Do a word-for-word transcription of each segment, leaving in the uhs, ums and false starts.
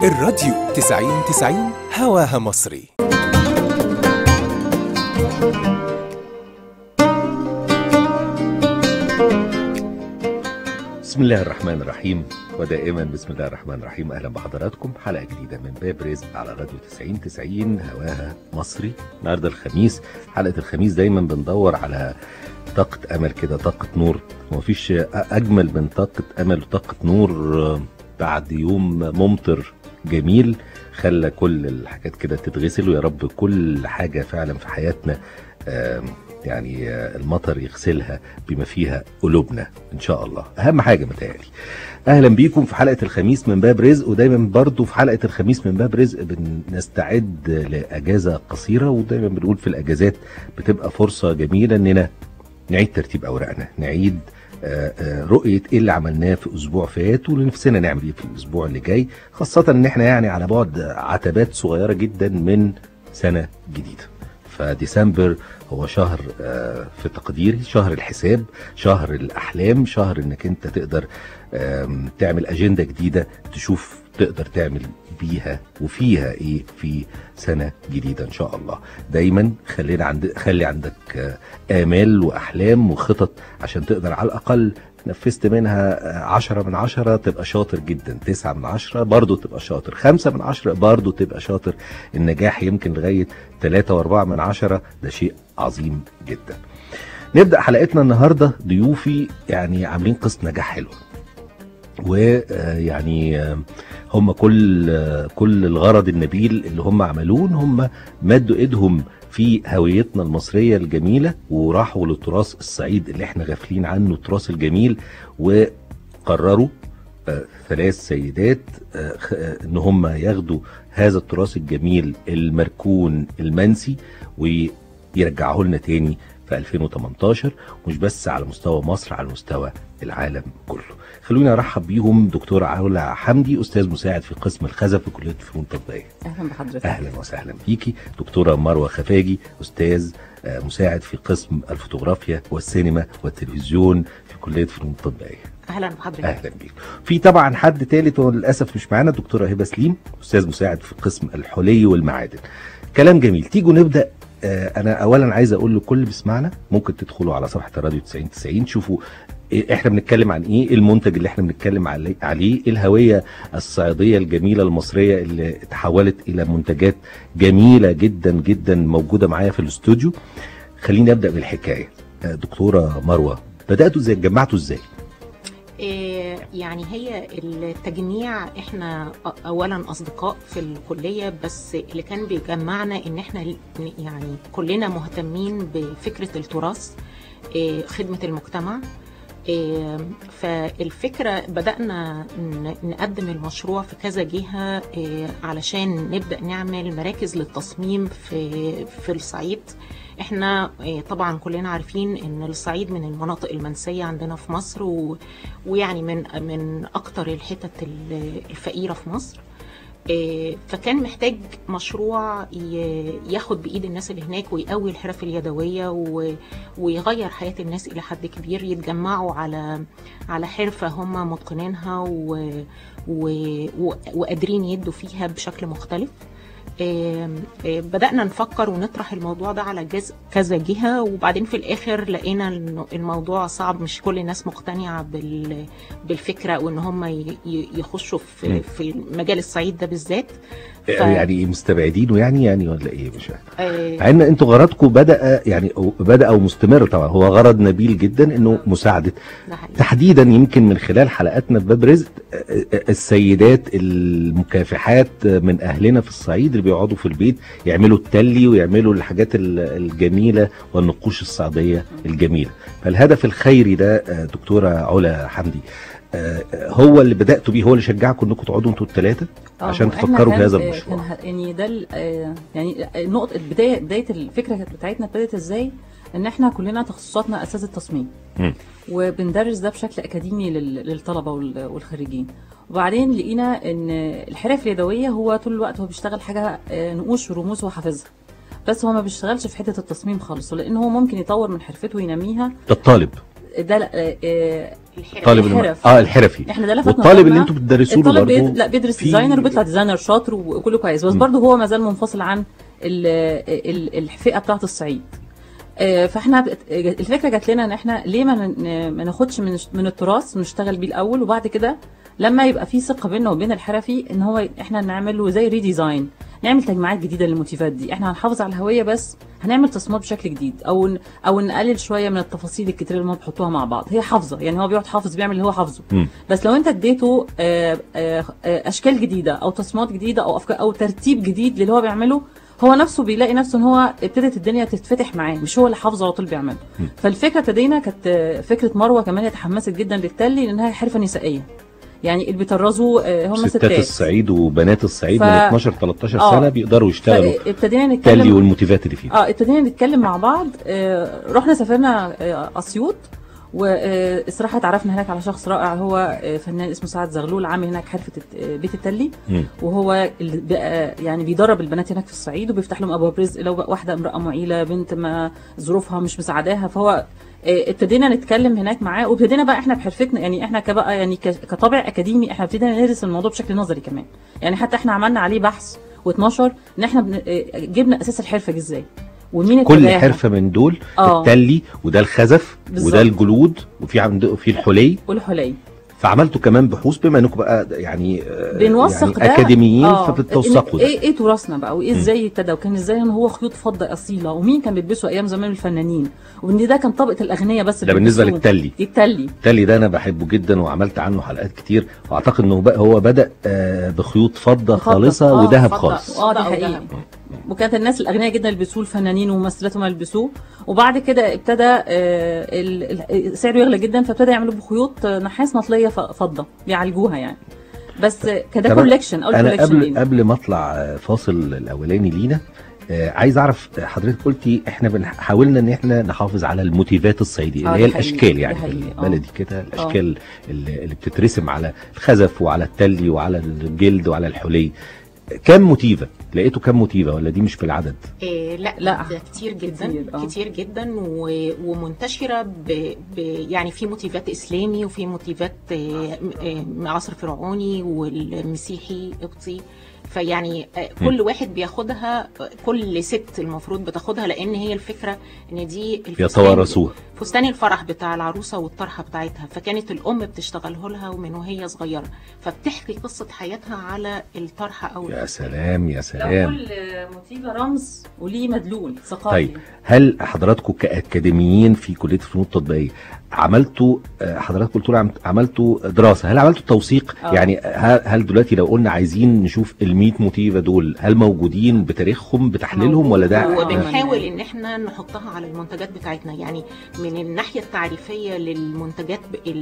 الراديو تسعين تسعين هواها مصري. بسم الله الرحمن الرحيم، ودائما بسم الله الرحمن الرحيم. اهلا بحضراتكم حلقه جديده من باب رزق على راديو تسعين تسعين هواها مصري. النهارده الخميس، حلقه الخميس دايما بندور على طاقه امل كده، طاقه نور. ومفيش اجمل من طاقه امل وطاقه نور بعد يوم ممطر جميل خلى كل الحاجات كده تتغسل. ويا رب كل حاجه فعلا في حياتنا يعني المطر يغسلها بما فيها قلوبنا ان شاء الله، اهم حاجه متهيألي. اهلا بيكم في حلقه الخميس من باب رزق. ودايما برضو في حلقه الخميس من باب رزق بنستعد لاجازه قصيره، ودايما بنقول في الاجازات بتبقى فرصه جميله اننا نعيد ترتيب اوراقنا، نعيد رؤيه ايه اللي عملناه في اسبوع فات ونفسنا نعمل ايه في الاسبوع اللي جاي، خاصه ان احنا يعني على بعد عتبات صغيره جدا من سنه جديده. فديسمبر هو شهر في تقديري شهر الحساب، شهر الأحلام، شهر انك انت تقدر تعمل أجندة جديدة، تشوف تقدر تعمل بيها وفيها ايه في سنة جديدة ان شاء الله. دايما خلينا عند خلي عندك آمال وأحلام وخطط عشان تقدر على الأقل نفذت منها عشرة من عشرة تبقى شاطر جدا، تسعة من عشرة برضو تبقى شاطر، خمسة من عشرة برضو تبقى شاطر. النجاح يمكن لغاية تلاتة واربعة من عشرة، ده شيء عظيم جدا. نبدأ حلقتنا النهاردة. ضيوفي يعني عاملين قصة نجاح حلوة، ويعني هم كل كل الغرض النبيل اللي هم عملوه هم مدوا ايدهم في هويتنا المصرية الجميلة، وراحوا للتراث الصعيد اللي احنا غافلين عنه، التراث الجميل. وقرروا آه ثلاث سيدات آه آه ان هم ياخدوا هذا التراث الجميل المركون المنسي ويرجعوه لنا تاني في ألفين وتمنتاشر، مش بس على مستوى مصر، على مستوى العالم كله. خلوني ارحب بيهم دكتورة علا حمدي، استاذ مساعد في قسم الخزف في كلية الفنون التطبيقية. اهلا بحضرتك. اهلا وسهلا بيكي. دكتورة مروة خفاجي، استاذ مساعد في قسم الفوتوغرافيا والسينما والتلفزيون في كلية الفنون التطبيقية. اهلا بحضرتك. اهلا بيك. في طبعا حد ثالث وللاسف مش معانا، دكتورة هبة سليم، استاذ مساعد في قسم الحلي والمعادن. كلام جميل. تيجوا نبدأ. انا اولا عايز اقول لكل اللي بيسمعنا ممكن تدخلوا على صفحه الراديو تسعين تسعين، شوفوا احنا بنتكلم عن ايه، المنتج اللي احنا بنتكلم عليه، الهويه الصعيديه الجميله المصريه اللي تحولت الى منتجات جميله جدا جدا موجوده معايا في الاستوديو. خليني ابدا بالحكايه. دكتوره مروه، بداتوا ازاي، اتجمعتوا ازاي؟ يعني هي التجميع احنا اولا اصدقاء في الكليه، بس اللي كان بيجمعنا ان احنا يعني كلنا مهتمين بفكره التراث، خدمه المجتمع. فالفكره بدانا نقدم المشروع في كذا جهه علشان نبدا نعمل مراكز للتصميم في في الصعيد. احنا طبعا كلنا عارفين ان الصعيد من المناطق المنسيه عندنا في مصر، و... ويعني من من اكتر الحتت الفقيره في مصر. فكان محتاج مشروع ياخد بايد الناس اللي هناك ويقوي الحرف اليدويه و... ويغير حياه الناس الى حد كبير، يتجمعوا على على حرفه هم متقنينها و... و... وقادرين يدوا فيها بشكل مختلف. بدأنا نفكر ونطرح الموضوع ده على كذا جهة، وبعدين في الآخر لقينا الموضوع صعب، مش كل الناس مقتنعة بالفكرة وإن هم يخشوا في في مجال الصعيد ده بالذات. ف... يعني مستبعدينه يعني يعني ولا ايه؟ مش عارف. مع ان انتوا غرضكم بدأ يعني بدأ ومستمر طبعا، هو غرض نبيل جدا انه مساعدة تحديدا يمكن من خلال حلقاتنا في باب رزق السيدات المكافحات من اهلنا في الصعيد اللي بيقعدوا في البيت يعملوا التلي ويعملوا الحاجات الجميلة والنقوش الصعيدية الجميلة. فالهدف الخيري ده دكتورة علا حمدي هو اللي بدأتوا بيه، هو اللي شجعكم انكم تقعدوا انتوا الثلاثه عشان تفكروا في هذا المشروع. يعني ده يعني نقطه البدايه، بدايه الفكره بتاعتنا ابتدت ازاي؟ ان احنا كلنا تخصصاتنا اساس التصميم، م. وبندرس ده بشكل اكاديمي للطلبه والخريجين. وبعدين لقينا ان الحرف اليدويه هو طول الوقت هو بيشتغل حاجه نقوش ورموز وحافظها، بس هو ما بيشتغلش في حته التصميم خالص، لان هو ممكن يطور من حرفته وينميها. ده الطالب ده طالب الحرف. اه الحرفي. احنا ده لفتنا والطالب اللي انتوا بتدرسوه له برضه برضه لا بيدرس في... ديزاينر وبيطلع ديزاينر شاطر وكله كويس، بس برضه هو ما زال منفصل عن ال ال الفئه بتاعه الصعيد. فاحنا الفكره جات لنا ان احنا ليه ما ما ناخدش من من التراث ونشتغل بيه الاول، وبعد كده لما يبقى في ثقه بيننا وبين الحرفي ان هو احنا نعمل له زي ريديزاين، نعمل تجميعات جديده للموتيفات دي. احنا هنحافظ على الهويه بس هنعمل تصميمات بشكل جديد، او او نقلل شويه من التفاصيل الكتير اللي هم بيحطوها مع بعض. هي حافظه، يعني هو بيقعد حافظ بيعمل اللي هو حافظه، بس لو انت اديته اشكال جديده او تصميمات جديده او افكار او ترتيب جديد للي هو بيعمله، هو نفسه بيلاقي نفسه ان هو ابتدت الدنيا تتفتح معاه، مش هو اللي حافظه على طول بيعمله. فالفكره ابتدينا كانت فكره مروه كمان، هي اتحمست جدا للتلي لانها حرفه نسائيه، يعني اللي بيطرزوا هم ستات. ستات الصعيد وبنات الصعيد ف... من اتناشر تلتاشر آه. سنه بيقدروا يشتغلوا ابتدينا نتكلم التلي والموتيفات اللي فيه. اه ابتدينا نتكلم مع بعض. آه رحنا سافرنا آه اسيوط، والصراحه اتعرفنا هناك على شخص رائع، هو فنان اسمه سعد زغلول، عامل هناك حرفه بيت التلي، م. وهو اللي بقى يعني بيدرب البنات هناك في الصعيد وبيفتح لهم ابواب رزق لو واحده امراه معيله بنت ما ظروفها مش مساعداها. فهو ابتدينا نتكلم هناك معاه، وابتدينا بقى احنا بحرفتنا، يعني احنا كبقى يعني كطابع اكاديمي احنا ابتدينا ندرس الموضوع بشكل نظري كمان، يعني حتى احنا عملنا عليه بحث واتنشر ان احنا جبنا اساس الحرفه دي ازاي ومين كل اتباها. حرفه من دول آه. التلي وده الخزف بالزبط. وده الجلود وفي عنده في الحلي والحلي. فعملتوا كمان بحوث بما انكم بقى يعني بنوثق يعني ده اكاديميين آه. فبتوثقوا ايه ايه تراثنا بقى، وايه ازاي ابتدى، وكان ازاي ان هو خيوط فضه اصيله، ومين كان بيلبسه ايام زمان الفنانين، وان ده كان طبقه الاغنياء بس. ده بالنسبه للتلي. التلي التلي ده انا بحبه جدا وعملت عنه حلقات كتير، واعتقد انه بقى هو بدا آه بخيوط فضه خالصه آه وذهب خالص. اه ده حقيقي. وكانت الناس الاغنياء جدا يلبسوه، الفنانين وممثلاتهم يلبسوه، وبعد كده ابتدى آه سعره يغلى جدا، فابتدى يعملوا بخيوط نحاس مطليه فضه بيعالجوها يعني. بس كده كولكشن او انا قبل لينا. قبل ما اطلع فاصل الاولاني لينا آه عايز اعرف، حضرتك قلتي احنا حاولنا ان احنا نحافظ على الموتيفات الصعيديه اللي هي الاشكال، يعني بالبلدي كده الاشكال اللي, اللي بتترسم على الخزف وعلى التلي وعلى الجلد وعلى الحلي. كم موتيفه لقيتوا؟ كم موتيفه ولا دي مش بالعدد؟ إيه لا لا ده كتير جدا كتير, آه. كتير جدا ومنتشره ب ب يعني في موتيفات اسلامي وفي موتيفات من عصر فرعوني والمسيحي قبطي، فيعني كل واحد بياخدها، كل ست المفروض بتاخدها، لان هي الفكره ان دي يتوارثوها فستان الفرح بتاع العروسه والطرحه بتاعتها، فكانت الام بتشتغله لها ومن وهي صغيره، فبتحكي قصه حياتها على الطرحه او يا سلام يا سلام. كل موتيفه رمز وليه مدلول ثقافي. طيب هل حضراتكم كاكاديميين في كليه الفنون التطبيقيه عملتوا، حضراتكم قلتوا عملتوا دراسه، هل عملتوا توثيق؟ أوه. يعني هل دلوقتي لو قلنا عايزين نشوف المية موتيفه دول هل موجودين بتاريخهم بتحليلهم ولا ده؟ وبنحاول ان احنا نحطها على المنتجات بتاعتنا، يعني من الناحيه التعريفيه للمنتجات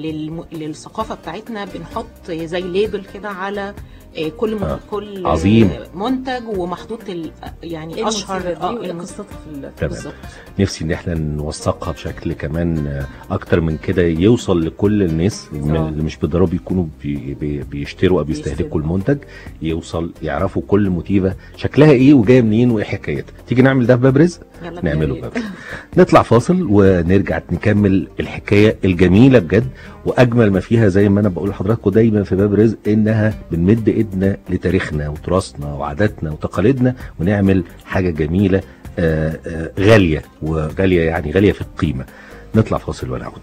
للثقافه بتاعتنا بنحط زي ليبل كده على كل آه. كل عظيم. منتج ومحطوط يعني اشهر قصتها في بالظبط. نفسي ان احنا نوثقها بشكل كمان اكتر من كده، يوصل لكل الناس اللي مش بالضروره بيكونوا بي بي بيشتروا او بيستهلكوا المنتج، يوصل يعرفوا كل موتيفه شكلها ايه وجايه منين وايه حكايتها. تيجي نعمل ده في باب رزق، نعمله باب رزق. نطلع فاصل ونرجع نكمل الحكايه الجميله بجد، واجمل ما فيها زي ما انا بقول لحضراتكم دايما في باب رزق انها بنمد ايدنا لتاريخنا وتراثنا وعاداتنا وتقاليدنا ونعمل حاجه جميله آآ آآ غاليه، وغاليه يعني غاليه في القيمه. نطلع فاصل ونعود.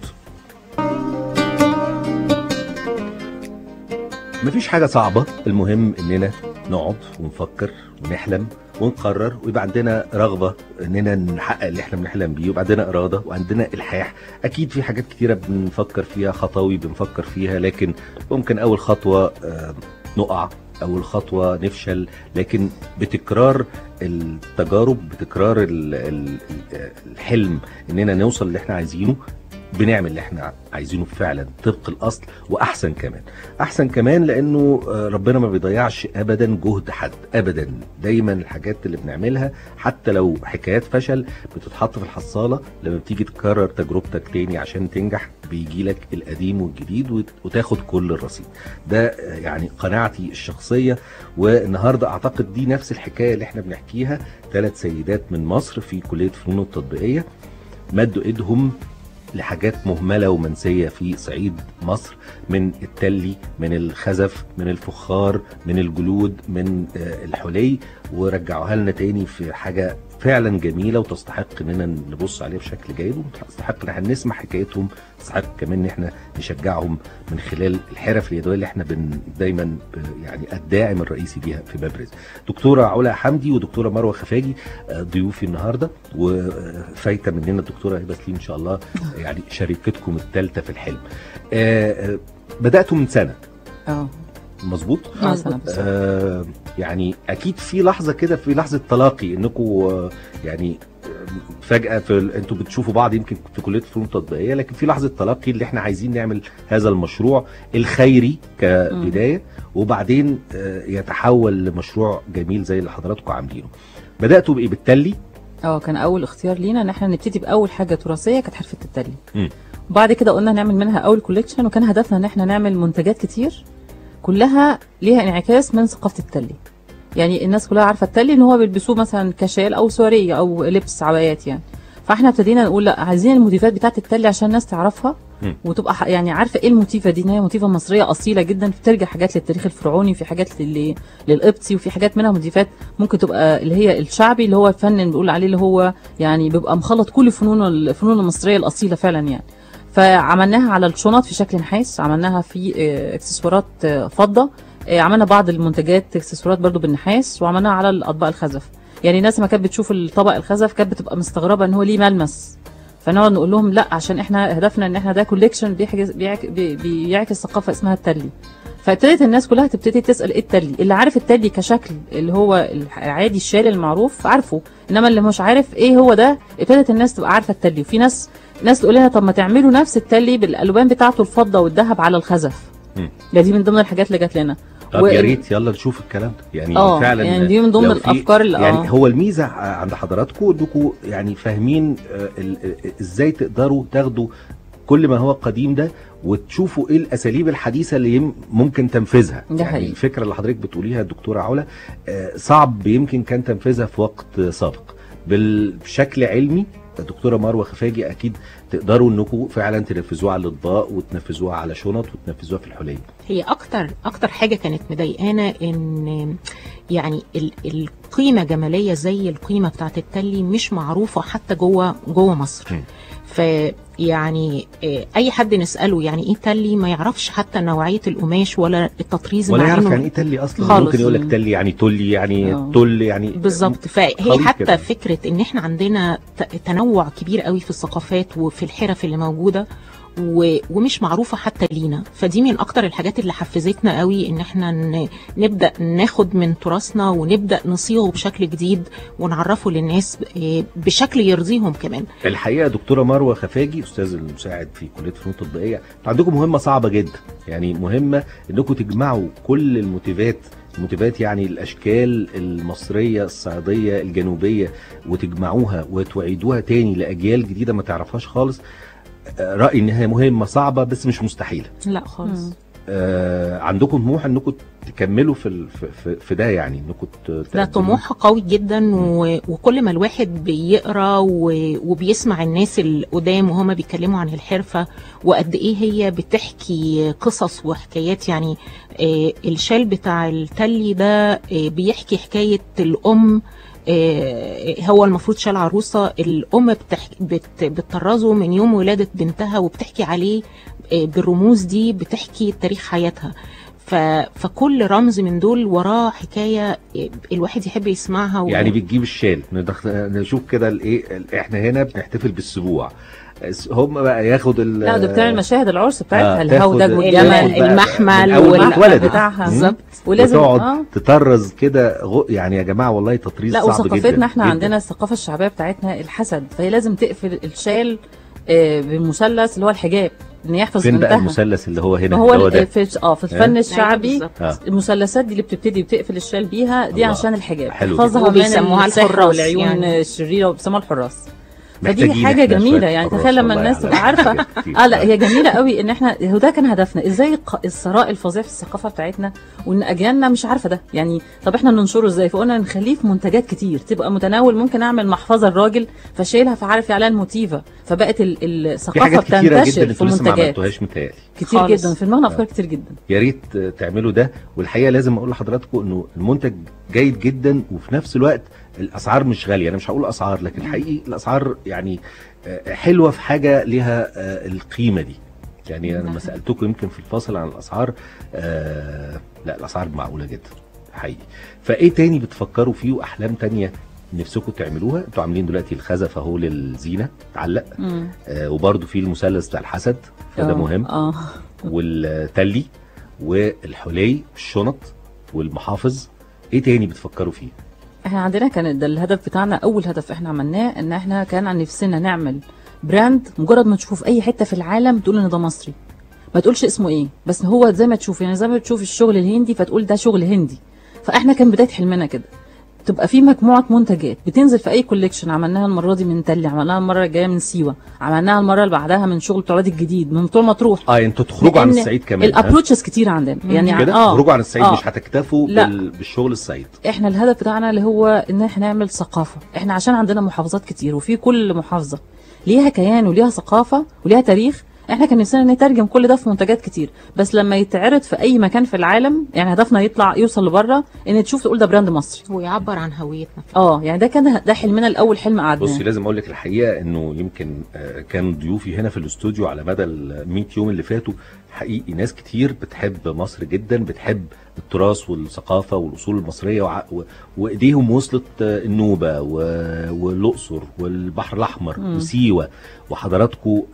مفيش حاجه صعبه، المهم اننا نقعد ونفكر ونحلم ونقرر ويبقى عندنا رغبه اننا نحقق اللي احنا بنحلم بيه، ويبقى عندنا اراده وعندنا الحاح. اكيد في حاجات كتيره بنفكر فيها، خطاوي بنفكر فيها، لكن ممكن اول خطوه نقع، اول خطوه نفشل، لكن بتكرار التجارب، بتكرار الحلم اننا نوصل اللي احنا عايزينه، بنعمل اللي احنا عايزينه فعلا طبق الاصل واحسن كمان. احسن كمان لانه ربنا ما بيضيعش ابدا جهد حد ابدا. دايما الحاجات اللي بنعملها حتى لو حكايات فشل بتتحط في الحصاله، لما بتيجي تكرر تجربتك تاني عشان تنجح بيجي لك القديم والجديد وتاخد كل الرصيد. ده يعني قناعتي الشخصيه. والنهارده اعتقد دي نفس الحكايه اللي احنا بنحكيها. ثلاث سيدات من مصر في كليه الفنون التطبيقيه مدوا ايدهم لحاجات مهمله ومنسيه في صعيد مصر، من التلي، من الخزف، من الفخار، من الجلود، من الحلي، ورجعوها لنا تاني في حاجه فعلا جميله وتستحق اننا نبص عليها بشكل جيد، وتستحق ان احنا نسمع حكايتهم، تستحق كمان ان احنا نشجعهم من خلال الحرف اليدويه اللي احنا بن دايما يعني الداعم الرئيسي ليها في باب رزق. دكتوره علا حمدي ودكتوره مروه خفاجي ضيوفي النهارده، وفايته مننا الدكتوره هبه سليم ان شاء الله يعني شريكتكم الثالثه في الحلم. آه بداتوا من سنه اه مظبوط؟ مثلا آه يعني اكيد في لحظه كده، في لحظه تلاقي انكم آه يعني فجاه في انتوا بتشوفوا بعض يمكن في كليه الفنون التطبيقيه، لكن في لحظه تلاقي اللي احنا عايزين نعمل هذا المشروع الخيري كبدايه، م. وبعدين آه يتحول لمشروع جميل زي اللي حضراتكم عاملينه. بداتوا بايه؟ بالتلي؟ اه كان اول اختيار لينا ان احنا نبتدي باول حاجه تراثيه كانت حرفه التلي. م. وبعد كده قلنا نعمل منها اول كوليكشن، وكان هدفنا ان احنا نعمل منتجات كتير كلها ليها انعكاس من ثقافه التلي. يعني الناس كلها عارفه التلي ان هو بيلبسوه مثلا كشال او سواريه او لبس عبايات يعني، فاحنا ابتدينا نقول لا، عايزين الموتيفات بتاعه التلي عشان الناس تعرفها م. وتبقى يعني عارفه ايه الموتيفه دي، ان هي موتيفه مصريه اصيله جدا، بترجع حاجات للتاريخ الفرعوني، وفي حاجات لل... للقبطي، وفي حاجات منها موتيفات ممكن تبقى اللي هي الشعبي اللي هو الفن اللي بنقول عليه اللي هو يعني بيبقى مخلط كل فنون الفنون المصريه الاصيله فعلا يعني. فعملناها على الشنط في شكل نحاس، عملناها في اكسسوارات فضه، عملنا بعض المنتجات اكسسوارات برضو بالنحاس، وعملناها على الاطباق الخزف. يعني الناس ما كانت بتشوف الطبق الخزف كانت بتبقى مستغربه ان هو ليه ملمس، فنقعد نقول لهم لا، عشان احنا هدفنا ان احنا ده كوليكشن بيعكس بيعكس ثقافه اسمها التلي. فابتدت الناس كلها تبتدي تسال ايه التلي. اللي عارف التلي كشكل اللي هو العادي الشال المعروف عارفه، انما اللي مش عارف ايه هو ده ابتدت الناس تبقى عارفه التلي. وفي ناس ناس تقول لنا طب ما تعملوا نفس التلي بالالوان بتاعته الفضه والذهب على الخزف. دي من ضمن الحاجات اللي جت لنا. طب يا ريت يلا نشوف الكلام ده يعني أوه. فعلا يعني دي من ضمن الافكار اللي يعني أوه. هو الميزه عند حضراتكم انكم يعني فاهمين ازاي تقدروا تاخدوا كل ما هو قديم ده وتشوفوا ايه الاساليب الحديثه اللي ممكن تنفيذها. يعني حقيقي. الفكره اللي حضرتك بتقوليها الدكتوره علا صعب يمكن كان تنفيذها في وقت سابق بشكل علمي. الدكتوره مروه خفاجي اكيد تقدروا انكم فعلا تنفذوها على الاطباق وتنفذوها على شنط وتنفذوها في الحلي. هي اكتر اكتر حاجه كانت مضايقانا ان يعني القيمه جماليه زي القيمه بتاعه التلي مش معروفه حتى جوه جوه مصر. م. فيعني اي حد نساله يعني ايه تلي ما يعرفش حتى نوعيه القماش ولا التطريز ولا يعرف يعني ايه تلي اصلا خالص. ممكن يقول لك تلي يعني تلي يعني أوه. تل يعني بالظبط. فهي حتى كده. فكره ان احنا عندنا تنوع كبير قوي في الثقافات وفي الحرف اللي موجوده ومش معروفه حتى لينا، فدي من اكتر الحاجات اللي حفزتنا قوي ان احنا نبدا ناخد من تراثنا ونبدا نصيغه بشكل جديد ونعرفه للناس بشكل يرضيهم كمان. الحقيقه دكتوره مروه خفاجي استاذ المساعد في كليه الفنون التطبيقيه، عندكم مهمه صعبه جدا، يعني مهمه انكم تجمعوا كل الموتيفات الموتيفات يعني الاشكال المصريه الصعيديه الجنوبيه وتجمعوها وتعيدوها تاني لاجيال جديده ما تعرفهاش خالص. رأيي انها مهمة صعبة بس مش مستحيلة. لا خالص. آه عندكم طموح انكم تكملوا في في, في ده يعني انكم لا طموح قوي جدا و... وكل ما الواحد بيقرا و... وبيسمع الناس القدام وهم بيتكلموا عن الحرفة وقد ايه هي بتحكي قصص وحكايات. يعني آه الشال بتاع التلي ده آه بيحكي حكاية الأم. هو المفروض شال عروسه الام بتحكي بت بتطرزه من يوم ولاده بنتها وبتحكي عليه بالرموز دي، بتحكي تاريخ حياتها. فكل رمز من دول وراه حكايه الواحد يحب يسمعها و... يعني بتجيب الشال نشوف كده الايه، احنا هنا بنحتفل بالسبوع، هم بقى ياخد ال لا ده بتاع المشاهد العرس بتاعتها آه الهودج والجمل المحمل والمحمل بتاعها بالظبط، ولازم تقعد آه. تطرز كده يعني يا جماعه والله تطريز صعب جدا. لا وثقافتنا احنا جداً. عندنا الثقافه الشعبيه بتاعتنا الحسد، فهي لازم تقفل الشال آه بالمثلث اللي هو الحجاب ان يحفظ فين بقى المثلث اللي هو هنا هو اللي هو ده في اه في الفن الشعبي آه. المثلثات دي اللي بتبتدي بتقفل الشال بيها دي عشان الحجاب، حفظها وبيسموها الحراس والعيون يعني. الشريره وبيسموها الحراس. فدي حاجه جميله يعني. تخيل لما الناس تبقى عارفه اه لا هي جميله قوي ان احنا هو ده كان هدفنا، ازاي الثراء الفظيع في الثقافه بتاعتنا وان اجيالنا مش عارفه ده يعني. طب احنا ننشره ازاي؟ فقلنا نخليه في منتجات كتير تبقى متناول، ممكن اعمل محفظه الراجل فشايلها فعارف عليها الموتيفه، فبقت الثقافه بتنتشر في منتجات. ما عملتوهاش متهيألي كتير خالص. جدا في دماغنا افكار كتير جدا، يا ريت تعملوا ده. والحقيقه لازم اقول لحضراتكم انه المنتج جيد جدا وفي نفس الوقت الاسعار مش غاليه. انا مش هقول اسعار، لكن حقيقي الاسعار يعني حلوه في حاجه ليها القيمه دي. يعني انا لما سالتكم يمكن في الفاصل عن الاسعار، آه لا الاسعار معقوله جدا حقيقي. فايه تاني بتفكروا فيه واحلام تانيه نفسكم تعملوها؟ انتوا عاملين دلوقتي الخزف اهو للزينه تعلق، آه وبرده في المثلث بتاع الحسد فده مهم، اه والتلي والحلي الشنط والمحافظ. ايه تاني بتفكروا فيه؟ احنا عندنا كان ده الهدف بتاعنا، اول هدف احنا عملناه ان احنا كان عن نفسنا نعمل براند مجرد ما تشوفه في اي حته في العالم تقول ان ده مصري، ما تقولش اسمه ايه، بس هو زي ما تشوف يعني زي ما تشوف الشغل الهندي فتقول ده شغل هندي. فاحنا كان بدايه حلمنا كده تبقى في مجموعه منتجات بتنزل في اي كوليكشن. عملناها المره دي من تلي، عملناها المره الجايه من سيوه، عملناها المره اللي بعدها من شغل بتوع الجديد من بتوع مطروح. اه انتوا تخرجوا عن الصعيد كمان. الابروتشز كتير عندنا يعني كده اه تخرجوا عن الصعيد آه. مش هتكتفوا بال... بالشغل الصعيد. احنا الهدف بتاعنا اللي هو ان احنا نعمل ثقافه. احنا عشان عندنا محافظات كتير وفي كل محافظه ليها كيان وليها ثقافه وليها تاريخ، احنا كان نفسنا نترجم كل ده في منتجات كتير، بس لما يتعرض في اي مكان في العالم يعني هدفنا يطلع يوصل لبره ان تشوف تقول ده براند مصري ويعبر عن هويتنا. اه يعني ده كان ده حلمنا الاول، حلم قعدناه. بصي لازم اقول لك الحقيقه انه يمكن كان ضيوفي هنا في الاستوديو على مدى ال مية يوم اللي فاتوا حقيقي ناس كتير بتحب مصر جدا، بتحب التراث والثقافه والاصول المصريه وع... و... وايديهم وصلت النوبه و... والاقصر والبحر الاحمر م. وسيوه وحضراتكم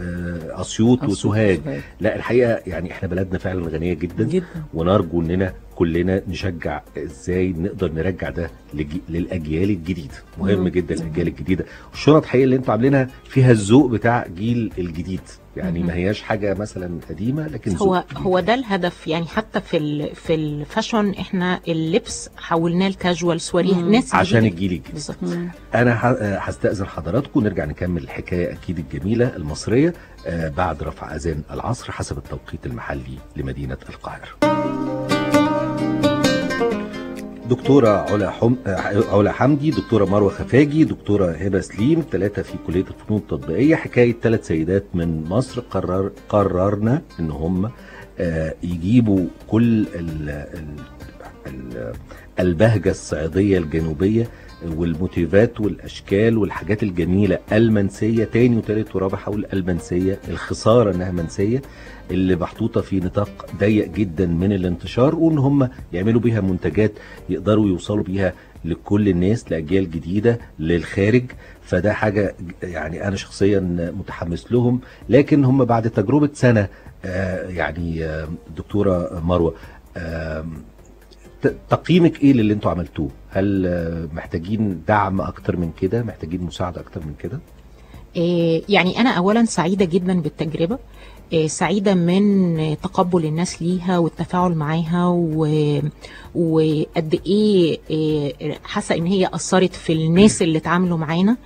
اسيوط وسوهاج. لا الحقيقه يعني احنا بلدنا فعلا غنيه جدا, جدا. ونرجو اننا كلنا نشجع ازاي نقدر نرجع ده لجي... للاجيال الجديده. مهم مم. جدا الاجيال الجديده. والشنط حقيقي اللي انتوا عاملينها فيها الذوق بتاع جيل الجديد يعني مم. ما هياش حاجه مثلا قديمه لكن هو هو ده الهدف يعني. حتى في ال في الفاشون احنا اللبس حولناه لكاجوال سواريه ناس عشان الجيل الجديد. انا هستاذن حضراتكم نرجع نكمل الحكايه اكيد الجميله المصريه آه بعد رفع اذان العصر حسب التوقيت المحلي لمدينه القاهره. دكتورة علا حم... علا حمدي، دكتورة مروة خفاجي، دكتورة هبة سليم، ثلاثة في كلية الفنون التطبيقية. حكاية ثلاث سيدات من مصر قرر قررنا ان هم آه يجيبوا كل ال... ال... ال... البهجة الصعيدية الجنوبية والموتيفات والاشكال والحاجات الجميلة المنسية. تاني وتالت ورابع حول المنسية، الخسارة انها منسية اللي محطوطة في نطاق ضيق جدا من الانتشار، وان هم يعملوا بيها منتجات يقدروا يوصلوا بيها لكل الناس، لأجيال جديدة، للخارج. فده حاجة يعني أنا شخصيا متحمس لهم. لكن هم بعد تجربة سنة آه يعني آه دكتورة مروة آه تقييمك ايه للي انتوا عملتوه؟ هل آه محتاجين دعم اكتر من كده؟ محتاجين مساعدة اكتر من كده؟ آه يعني انا اولا سعيدة جدا بالتجربة، سعيدة من تقبل الناس ليها والتفاعل معاها وقد ايه حاسة ان هي اثرت في الناس اللي اتعاملوا معانا.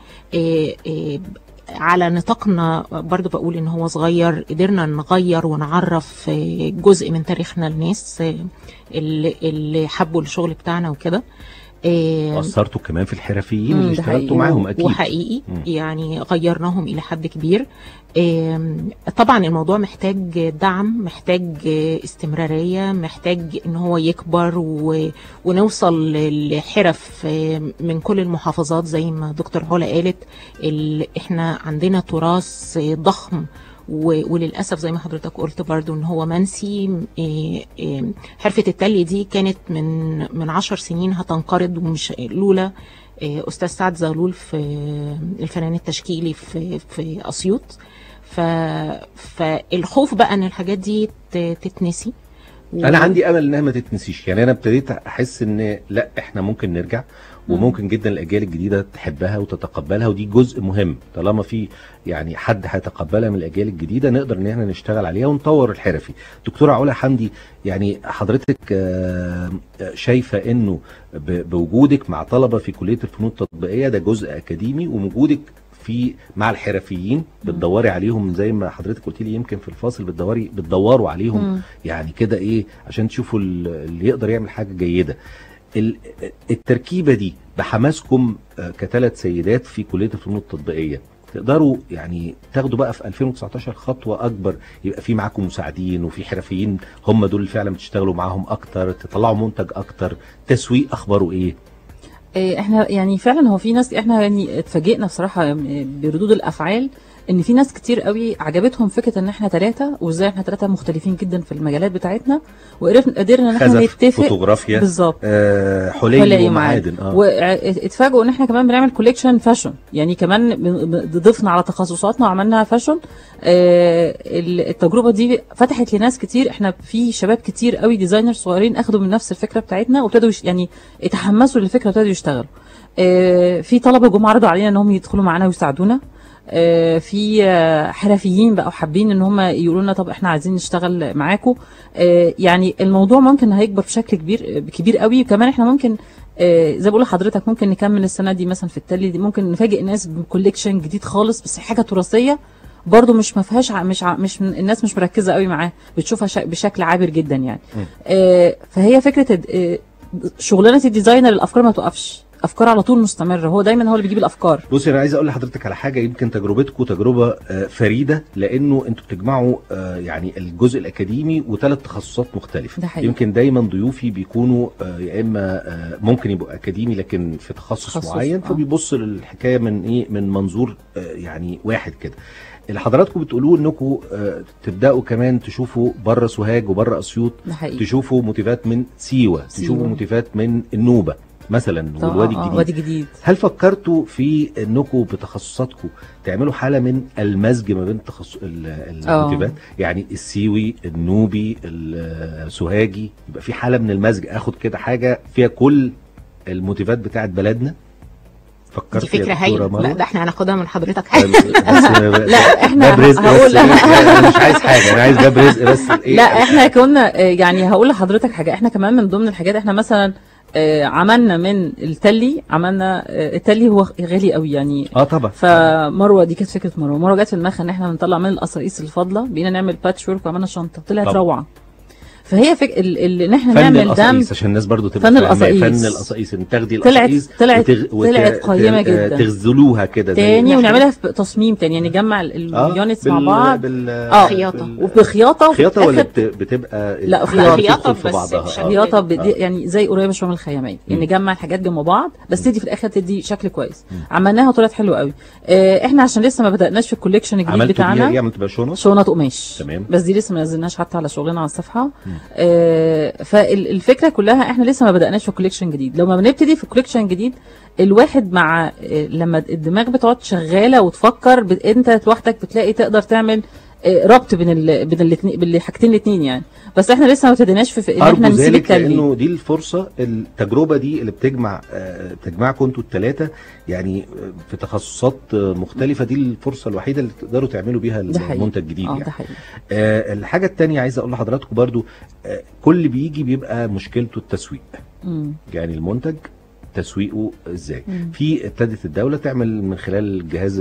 على نطاقنا برضو بقول ان هو صغير، قدرنا نغير ونعرف جزء من تاريخنا للناس اللي, اللي حبوا الشغل بتاعنا وكده. أثرتوا كمان في الحرفيين اللي اشتغلتوا معاهم أكيد. وحقيقي مم. يعني غيرناهم إلى حد كبير. طبعا الموضوع محتاج دعم، محتاج استمرارية، محتاج إن هو يكبر ونوصل لحرف من كل المحافظات زي ما دكتور علا قالت. إحنا عندنا تراث ضخم وللأسف زي ما حضرتك قلت برضو ان هو منسي. حرفة التلي دي كانت من من عشر سنين هتنقرض، ومش لولا أستاذ سعد زغلول في الفنان التشكيلي في في أسيوط. فالخوف بقى ان الحاجات دي تتنسي. و... انا عندي امل انها ما تتنسيش. يعني انا ابتديت احس ان لا احنا ممكن نرجع، وممكن جدا الاجيال الجديده تحبها وتتقبلها، ودي جزء مهم. طالما في يعني حد هيتقبلها من الاجيال الجديده نقدر ان احنا نشتغل عليها ونطور الحرفي. دكتوره علا حمدي، يعني حضرتك شايفه انه بوجودك مع طلبه في كليه الفنون التطبيقيه ده جزء اكاديمي، ووجودك في مع الحرفيين بتدوري عليهم زي ما حضرتك قلت لي يمكن في الفاصل بتدوري بتدوروا عليهم مم. يعني كده ايه عشان تشوفوا اللي يقدر يعمل حاجه جيده. التركيبه دي بحماسكم كثلاث سيدات في كليه الفنون التطبيقيه تقدروا يعني تاخدوا بقى في ألفين وتسعتاشر خطوه اكبر، يبقى في معاكم مساعدين وفي حرفيين هم دول اللي فعلا بتشتغلوا معاهم اكتر، تطلعوا منتج اكتر، تسويق اخباره ايه؟ احنا يعني فعلا هو في ناس، احنا يعني اتفاجئنا بصراحه بردود الافعال ان في ناس كتير قوي عجبتهم فكره ان احنا ثلاثه، وازاي احنا ثلاثه مختلفين جدا في المجالات بتاعتنا، وقدرنا ان احنا نتفق فوتوغرافيا بالظبط آه حلي ومعادن اه واتفاجئوا ان احنا كمان بنعمل كوليكشن فاشن، يعني كمان ضفنا على تخصصاتنا وعملنا فاشن. آه التجربه دي فتحت لناس كتير، احنا في شباب كتير قوي ديزاينر صغيرين اخدوا من نفس الفكره بتاعتنا وابتدوا يعني اتحمسوا للفكره وابتدوا يشتغلوا. آه في طلبه جم عرضوا علينا انهم يدخلوا معانا ويساعدونا. آه في آه حرفيين بقوا حابين ان هم يقولوا لنا طب احنا عايزين نشتغل معاكم. آه يعني الموضوع ممكن هيكبر بشكل كبير كبير قوي، وكمان احنا ممكن آه زي بقول لحضرتك ممكن نكمل السنه دي مثلا في التالي دي، ممكن نفاجئ الناس بكوليكشن جديد خالص بس حاجه تراثيه برضو مش ما فيهاش مش ع... مش الناس مش مركزه قوي معاه، بتشوفها ش... بشكل عابر جدا يعني. آه فهي فكره آه شغلانه الديزاينر الافكار ما توقفش، افكار على طول مستمره، هو دايما هو اللي بيجيب الافكار. بصي انا عايز اقول لحضرتك على حاجه، يمكن تجربتكم تجربه فريده لانه انتوا بتجمعوا يعني الجزء الاكاديمي وثلاث تخصصات مختلفه. ده حقيقي. يمكن دايما ضيوفي بيكونوا يا اما ممكن يبقوا اكاديمي لكن في تخصص, تخصص معين، فبيبص للحكايه من ايه من منظور يعني واحد كده. اللي حضراتكم بتقولوه انكم تبداوا كمان تشوفوا بره سوهاج وبره اسيوط، تشوفوا موتيفات من سيوه, سيوة. تشوفوا موتيفات من النوبه مثلا والوادي الجديد. وادي جديد. هل فكرتوا في انكم بتخصصاتكم تعملوا حاله من المزج ما بين تخصص الموتيفات؟ يعني السيوي النوبي السوهاجي يبقى في حاله من المزج، اخد كده حاجه فيها كل الموتيفات بتاعت بلدنا. دي فكره هايله. لا ده احنا هناخدها من حضرتك حاجه. لا احنا هقول انا مش عايز حاجه، انا عايز باب رزق بس. ايه لا احنا كنا يعني هقول لحضرتك حاجه، احنا كمان من ضمن الحاجات احنا مثلا آه عملنا من التلي، عملنا آه التلي هو غالي قوي يعني. اه طبعا. فمروه دي كانت فكره مروه، مروه جت في دماغها ان احنا بنطلع من القصاقيس الفاضله بقينا نعمل باتش ورك وعملنا شنطه طلعت روعه. فهي فك ال ان احنا نعمل دم عشان الناس برضو تبقى فن القصاقيس، فن القصاقيس ان تاخدي القصاقيس طلعت طلعت وتغ... طلعت قيمه جدا، تغزلوها كده تاني ونعملها في تصميم تاني، يعني نجمع اليونتس آه مع بعض اه خياطه وبخياطه خياطه ولا بتبقى لا خياطه في بعضها خياطه آه. يعني زي قريبه شويه من الخياميه، يعني نجمع الحاجات جنب بعض بس تدي في الاخر تدي شكل كويس. عملناها وطلعت حلوه قوي. آه احنا عشان لسه ما بدأناش في الكوليكشن الجديد بتاعنا. عملتوا عملت بقى شنط شنط قماش تمام، بس دي لسه ما نزلناش حتى على شغلنا على الصفحه. آه فالفكره كلها احنا لسه ما بدأناش في كوليكشن جديد. لو ما بنبتدي في كوليكشن جديد الواحد مع لما الدماغ بتقعد شغاله وتفكر بت... انت لوحدك بتلاقي تقدر تعمل ربط بين ال... بين الاثنين بين الحاجتين الاثنين يعني. بس احنا لسه ما ابتديناش في ان احنا نسيب التلميذ، لانه دي الفرصه التجربه دي اللي بتجمع بتجمعكم انتوا الثلاثه يعني في تخصصات مختلفه، دي الفرصه الوحيده اللي تقدروا تعملوا بيها المنتج الجديد. اه يعني ده حقيقي. آه الحاجه الثانيه عايز اقول لحضراتكم برضو آه كل بيجي بيبقى مشكلته التسويق. مم. يعني المنتج تسويقه ازاي؟ مم. في ابتدت الدوله تعمل من خلال جهاز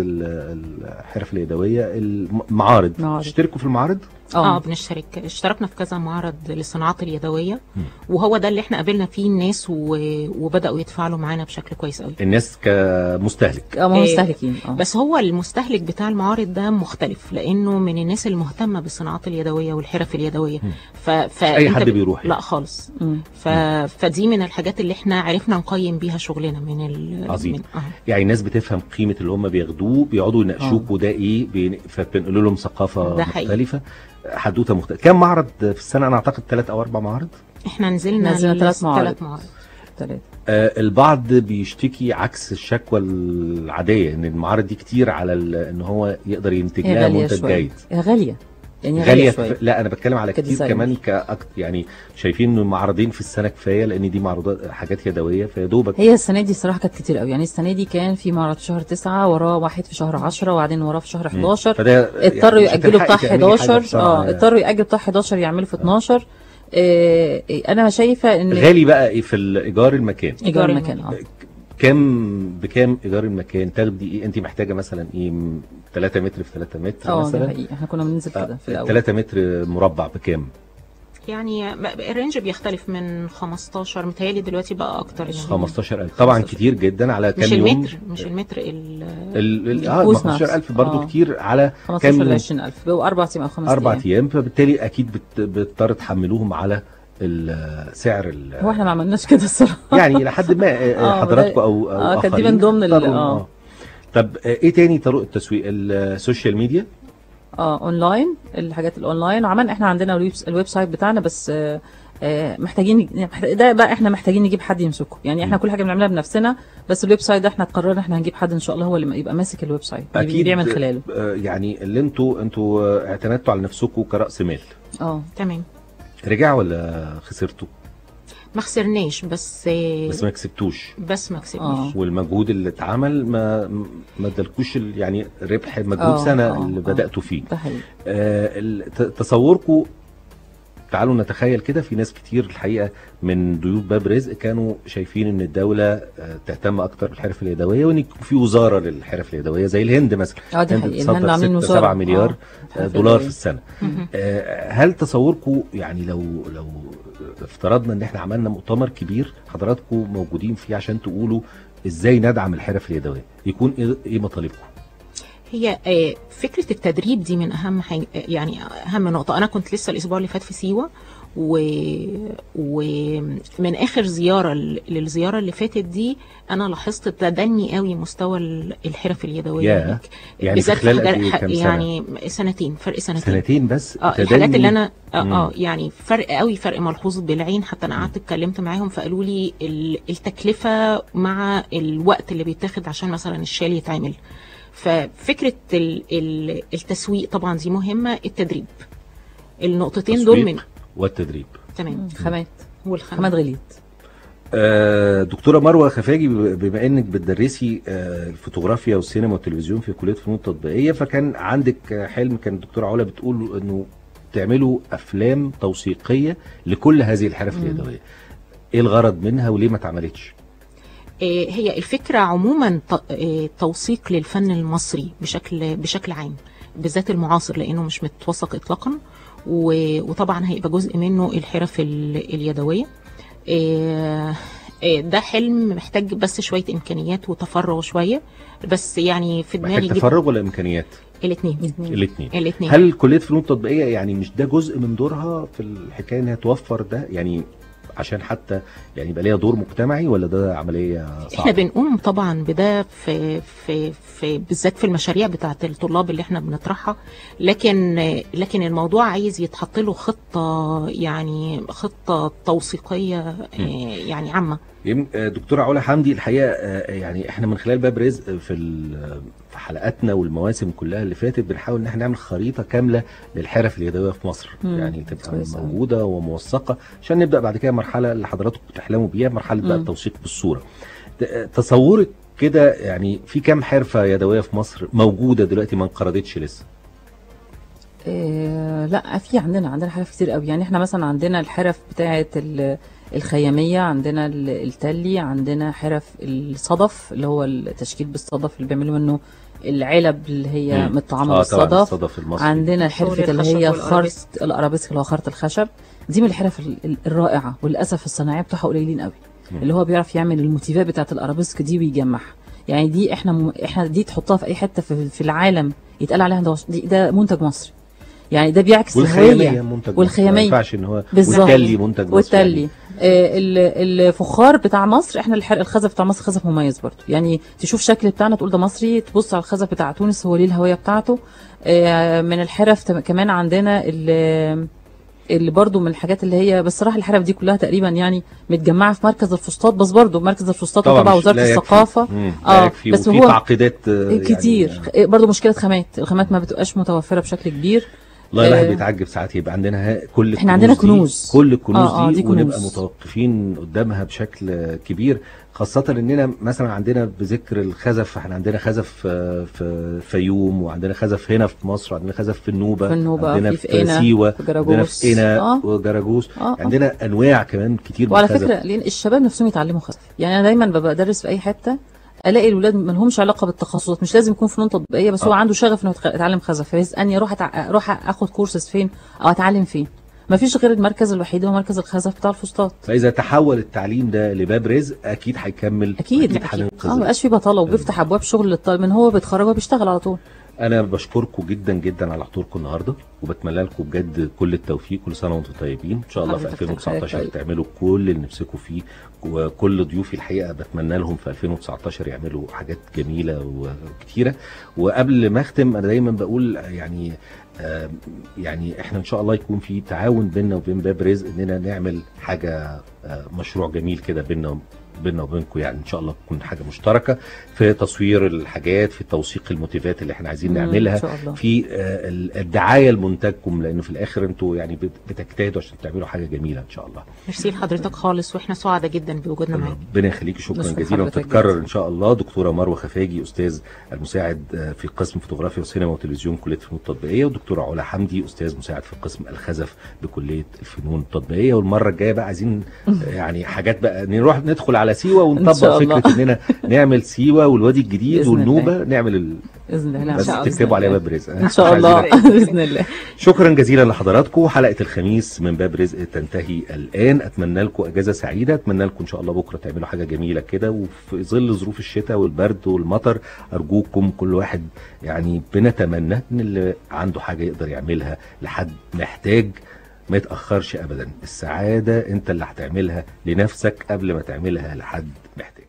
الحرف اليدويه المعارض. تشتركوا في المعارض؟ اه بنشترك، اشتركنا في كذا معرض للصناعات اليدويه. م. وهو ده اللي احنا قابلنا فيه الناس و... وبداوا يتفاعلوا معانا بشكل كويس قوي. الناس كمستهلك اه مستهلكين اه بس هو المستهلك بتاع المعارض ده مختلف لانه من الناس المهتمه بالصناعات اليدويه والحرف اليدويه. ف... ف... اي حد بيروح لا خالص. ف... فدي من الحاجات اللي احنا عرفنا نقيم بيها شغلنا من ال... عظيم. من... آه. يعني الناس بتفهم قيمه اللي هم بياخدوه، بيقعدوا يناقشوكوا ده ايه بي... فبنقول لهم ثقافه مختلفه، حدوته مختلفه. كم معرض في السنه؟ انا اعتقد ثلاث او اربع معارض. احنا نزلنا نزلنا ثلاث معارض ثلاث آه البعض بيشتكي عكس الشكوى العاديه ان المعارض دي كتير على ان هو يقدر ينتج لها منتج جيد. هي غاليه يعني غاليه ف... لا انا بتكلم على كتير كمان كأكت... يعني شايفين انه معرضين في السنه كفايه لان دي معروضات حاجات يدويه فيا دوبك. هي السنه دي الصراحه كانت كتير قوي، يعني السنه دي كان في معرض في شهر تسعة، وراه واحد في شهر عشرة، وبعدين وراه في شهر حداشر. اضطروا يعني ياجلوا بتاع حداشر اه اضطروا ياجلوا بتاع حداشر يعملوا في اتناشر. آه انا شايفه ان غالي بقى ايه في الايجار المكان. ايجار المكان اه كام بكام ايجار المكان؟ تاخدي ايه؟ انت محتاجه مثلا ايه؟ ثلاثة متر في ثلاثة متر اه مثلا؟ ده حقيقي، احنا كنا بننزل كده في الاول. ثلاثة متر مربع بكام؟ يعني الرينج بيختلف من خمستاشر، متهيألي دلوقتي بقى اكتر يعني خمستاشر ألف طبعا كتير جدا على كام مش يوم؟ المتر مش المتر ال ال ال اه الكوس خمستاشر ألف نفسه. برضه آه. كتير على خمستاشر كام ل يوم؟ عشرين ألف بيبقوا اربع ايام او خمس اربع ايام. ايام، فبالتالي اكيد بت- بتضطر تحملوهم على ال- سعر ال- هو احنا ما عملناش كده الصراحه. يعني لحد ما آه، حضراتكم او او آه، كانت دي آخرين من ضمن ال- اضطروا إن- آه. طب آه، ايه تاني طرق التسويق؟ السوشيال ميديا؟ اه اونلاين، الحاجات الاونلاين. وعملنا احنا عندنا الويب, الويب سايت بتاعنا، بس آه آه محتاجين محتاج- ده بقى احنا محتاجين نجيب حد يمسكه. يعني احنا م. كل حاجه بنعملها بنفسنا، بس الويب سايت ده احنا قررنا احنا هنجيب حد ان شاء الله هو اللي يبقى ماسك الويب سايت، اكيد بيعمل خلاله. آه، يعني اللي انتوا انتوا آه، اعتمدتوا على نفسكم كرأس مال، اه تمام. رجع ولا خسرتوا؟ ما خسرناش، بس بس ما كسبتوش، بس ما كسبناش. اه والمجهود اللي اتعمل ما ما ادالكوش ال- يعني ربح مجهود آه، سنه آه، اللي آه. بداتوا فيه. ده حقيقي. آه ال- ت- تصوركم، تعالوا نتخيل كده، في ناس كتير الحقيقه من ضيوف باب رزق كانوا شايفين ان الدوله آه، تهتم اكتر بالحرف اليدويه، وان يكون في وزاره للحرف اليدويه زي الهند مثلا. اه دي الهند حقيقي، بتصدر الهند عاملين ستة وزاره سبعة مليار آه، آه، دولار في اليدوية. السنه. مهم. آه، هل تصوركم يعني لو لو افترضنا ان احنا عملنا مؤتمر كبير حضراتكم موجودين فيه عشان تقولوا ازاي ندعم الحرف اليدويه، يكون ايه إيه مطالبكم؟ هي آه، فكرة التدريب دي من أهم حاجة، يعني أهم نقطة. أنا كنت لسه الأسبوع اللي فات في سيوة، و... ومن آخر زيارة ل- للزيارة اللي فاتت دي أنا لاحظت تدني قوي مستوى ال- الحرف اليدوية ياه. هناك. يعني في بالذات خلال حاجات- قد ايه؟ كام سنه؟ يعني سنتين، فرق سنتين. سنتين بس؟ اه تدني؟ الحاجات اللي انا اه, مم. آه يعني فرق قوي، فرق ملحوظ بالعين. حتى انا قعدت اتكلمت معاهم فقالوا لي ال- التكلفه مع الوقت اللي بيتاخد عشان مثلا الشال يتعمل. ففكره ال- ال- التسويق طبعا دي مهمه، التدريب، النقطتين دول من التسويق والتدريب. تمام. خامات والخامات خامات غليت. آه، دكتوره مروه خفاجي، بما انك بتدرسي آه، الفوتوغرافيا والسينما والتلفزيون في كليه فنون تطبيقيه، فكان عندك حلم، كان الدكتوره علا بتقول انه تعملوا افلام توثيقيه لكل هذه الحرف اليدويه. ايه الغرض منها وليه ما اتعملتش؟ آه، هي الفكره عموما ت- آه، توثيق للفن المصري بشكل بشكل عام، بالذات المعاصر، لانه مش متوثق اطلاقا. و- وطبعا هيبقى جزء منه الحرف ال- اليدويه. آه، آه، ده حلم محتاج بس شويه امكانيات وتفرغ شويه، بس يعني في دماغي محتاج تفرغ ولا امكانيات؟ الاثنين الاثنين. الاثنين. هل كليه فنون تطبيقيه يعني مش ده جزء من دورها في الحكايه انها توفر ده، يعني عشان حتى يعني يبقى ليها دور مجتمعي، ولا ده عمليه صعبه؟ احنا بنقوم طبعا بده في في في بالذات في المشاريع بتاعه الطلاب اللي احنا بنطرحها، لكن لكن الموضوع عايز يتحط له خطه، يعني خطه توثيقيه آه، يعني عامه. يم- آه، دكتورة علا حمدي، الحقيقة آه، يعني احنا من خلال باب رزق في ال- في حلقاتنا والمواسم كلها اللي فاتت بنحاول ان احنا نعمل خريطة كاملة للحرف اليدوية في مصر، مم. يعني تبقى كويس أوي. موجودة وموثقة عشان نبدأ بعد كده مرحلة اللي حضراتكم بتحلموا بيها، مرحلة بقى مم. التوثيق بالصورة. ت- آه، تصورك كده يعني في كام حرفة يدوية في مصر موجودة دلوقتي ما انقرضتش لسه؟ آه لا، في عندنا عندنا حرف كتير قوي. يعني احنا مثلا عندنا الحرف بتاعه ال- الخياميه، عندنا ال- التلي، عندنا حرف الصدف اللي هو التشكيل بالصدف اللي بيعملوا منه العلب اللي هي مم. متطعمه اه طبعا بالصدف. الصدف المصري. عندنا سوري حرفه اللي الخشب هي والأرابيسك. خرط الارابيسك اللي هو خرط الخشب. دي من الحرف ال- ال- الرائعه، وللاسف الصناعيه بتوعها قليلين قوي. مم. اللي هو بيعرف يعمل الموتيفات بتاعه الارابيسك دي ويجمعها. يعني دي احنا م... احنا دي تحطها في اي حته في, في العالم يتقال عليها ده دي ده منتج مصري. يعني ده بيعكس والخيامية الهويه. منتج مصري. والخيامية. ما ينفعش ان هو بالظبط. والتلي منتج مصري. والتلي يعني. آه، ال- الفخار بتاع مصر، احنا الحرق الخزف بتاع مصر خزف مميز برضو. يعني تشوف شكل بتاعنا تقول ده مصري، تبص على الخزف بتاع تونس هو ليه الهويه بتاعته. آه، من الحرف تم- كمان عندنا ال- اللي برضو من الحاجات اللي هي، بس صراحه الحرف دي كلها تقريبا يعني متجمعه في مركز الفسطاط، بس برضو مركز الفسطاط طبعا تبع مش- وزاره لا يكفي. الثقافه. مم، آه، لا يكفي. بس وفي هو تعقيدات آه، كتير. يعني برضو مشكله خامات، الخامات ما بتبقاش متوفره بشكل كبير. والله الواحد بيتعجب ساعات يبقى عندنا كل احنا عندنا كنوز، كل الكنوز آه آه دي, دي ونبقى كنوز. متوقفين قدامها بشكل كبير، خاصة اننا مثلا عندنا بذكر الخزف، احنا عندنا خزف في فيوم، وعندنا خزف هنا في مصر، وعندنا خزف في النوبة، في النوبة، عندنا في, في, في سيوة، في عندنا في قنا آه. وجراجوس، آه. عندنا انواع كمان كتير. وعلى فكرة لان الشباب نفسهم يتعلموا خزف، يعني انا دايما ببقى بدرس في اي حتة الاقي الولاد ما لهمش علاقه بالتخصصات، مش لازم يكون فنون تطبيقيه، بس آه. هو عنده شغف انه يتعلم خزف، فيسالني اروح أتع... اروح اخد كورسز فين او اتعلم فين. ما فيش غير المركز الوحيد هو مركز الخزف بتاع الفسطاط. فاذا تحول التعليم ده لباب رزق اكيد هيكمل، اكيد هننقذ. اه ما بقاش في بطاله، وبيفتح ابواب شغل للطالب من هو بيتخرج وبيشتغل على طول. انا بشكركم جدا جدا على حضوركم النهارده، وبتمنى لكم بجد كل التوفيق، كل سنه وانتم طيبين ان شاء الله. في ألفين وتسعتاشر تعملوا كل اللي نفسكم فيه، وكل ضيوفي الحقيقه بتمنى لهم في ألفين وتسعتاشر يعملوا حاجات جميله وكتيره. وقبل ما اختم انا دايما بقول يعني آه يعني احنا ان شاء الله يكون في تعاون بيننا وبين باب رزق، اننا نعمل حاجه آه مشروع جميل كده بيننا بيننا وبينكم، يعني ان شاء الله تكون حاجه مشتركه في تصوير الحاجات، في توثيق الموتيفات اللي احنا عايزين نعملها، في الدعايه لمنتجكم، لانه في الاخر انتوا يعني بتجتهدوا عشان تعملوا حاجه جميله ان شاء الله. ميرسي لحضرتك خالص، واحنا سعداء جدا بوجودنا معاك. ربنا يخليكي، شكرا جزيلا، وتتكرر ان شاء الله. دكتوره مروه خفاجي، استاذ المساعد في قسم فوتوغرافيا وسينما وتلفزيون كليه الفنون التطبيقيه، ودكتوره علا حمدي، استاذ مساعد في قسم الخزف بكليه الفنون التطبيقيه. والمره الجايه بقى عايزين يعني حاجات بقى نروح ندخل على سيوه ونطبق فكره اننا نعمل سيوه والوادي الجديد والنوبه، نعمل ال... باذن الله، بس تكتبوا عليها باب رزق ان شاء الله باذن الله. شكرا جزيلا لحضراتكم. حلقه الخميس من باب رزق تنتهي الان. اتمنى لكم اجازه سعيده، اتمنى لكم ان شاء الله بكره تعملوا حاجه جميله كده، وفي ظل ظروف الشتاء والبرد والمطر ارجوكم كل واحد يعني بنتمنى ان اللي عنده حاجه يقدر يعملها لحد محتاج ما يتاخرش ابدا. السعاده انت اللي هتعملها لنفسك قبل ما تعملها لحد محتاج.